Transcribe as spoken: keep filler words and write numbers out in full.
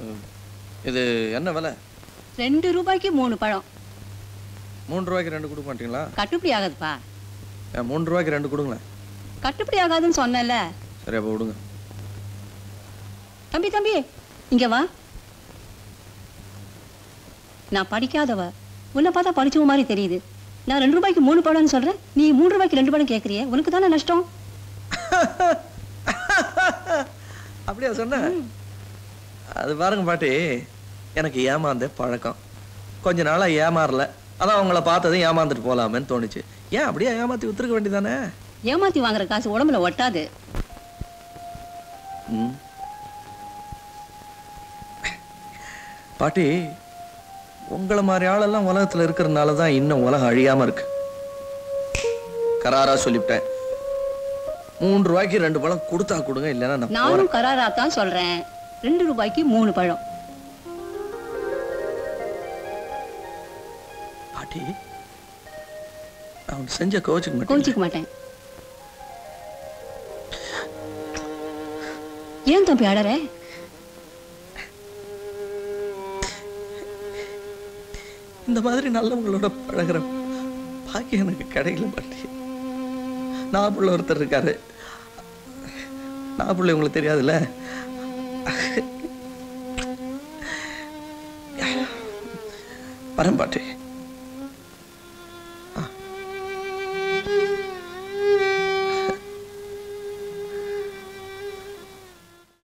இது என்ன விலை? ரெண்டு ரூபாய்க்கு மூணு பழம். மூணு ரூபாய்க்கு ரெண்டு கொடுக்க மாட்டீங்களா? கட்டுப்படி ஆகாதுப்பா. மூணு ரூபாய்க்கு ரெண்டு கொடுங்களேன். கட்டுப்படி ஆகாதுன்னு சொன்னல. சரி அப்போ விடுங்க. தம்பி தம்பி இங்க வா. நான் படிக்காதவ, உன்னை பார்த்தா படிச்சவ மாதிரி தெரியுது. நான் ரெண்டு ரூபாய்க்கு மூணு பழம்னு சொல்றேன், நீ மூணு ரூபாய்க்கு ரெண்டு பழம் கேட்கறிய. உனக்கு தானே நஷ்டம். அப்படியா சொன்ன? அது பாருங்க பாட்டி, எனக்கு ஏமாந்த பழக்கம். கொஞ்ச நாளா ஏமாறல, அதான் அவங்கள பார்த்ததும் ஏமாந்துட்டு போலாமேன்னு தோணுச்சு. ஏன் அப்படியே ஏமாத்தி வித்துருக்க வேண்டியதானே? ஏமாத்தி வாங்குற காசு உடம்புல ஒட்டாது. பாட்டி, உங்களை மாதிரி ஆளெல்லாம் உலகத்துல இருக்கிறதுனால தான் இன்னும் உலகம் அழியாம இருக்கு. கராரா சொல்லிவிட்டேன், மூன்று ரூபாய்க்கு ரெண்டு பழம் கொடுத்தா கொடுங்க, இல்லைன்னா நானும் கராரா தான் சொல்றேன். ரெண்டு ரூபாய்க்கு மூணு பழம். பாட்டி, நான் செஞ்ச கோச்சுக்க மாட்டேன். கோச்சுக்க மாட்டேன். ஏன் தம்பி அடற? இந்த மாதிரி நல்லவங்களோட பழகிற பாக்கி எனக்கு கிடைக்கல பாட்டி. நாப்புள்ள ஒருத்தர் இருக்காரு. நாப்புள்ள உங்களுக்கு தெரியாதுல்ல? வரேன் பாட்டி.